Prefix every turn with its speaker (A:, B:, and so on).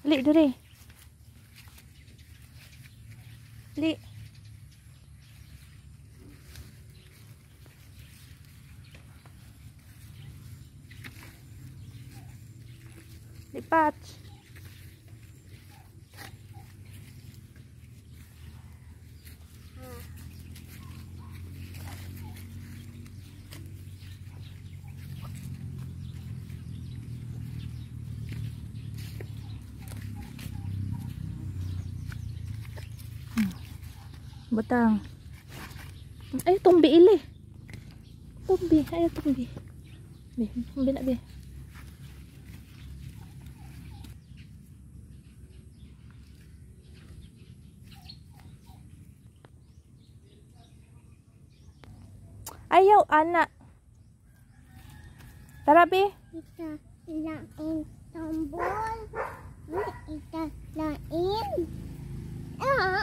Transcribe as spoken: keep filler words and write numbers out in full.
A: Li diri. Li. Lipat. Betang. Ayo tumbi ili. Tumbi, ayo tumbi. Bi, tumbi nak bi. Ayo anak. Tara bi.
B: Kita lain tombol. Kita lain. Ah.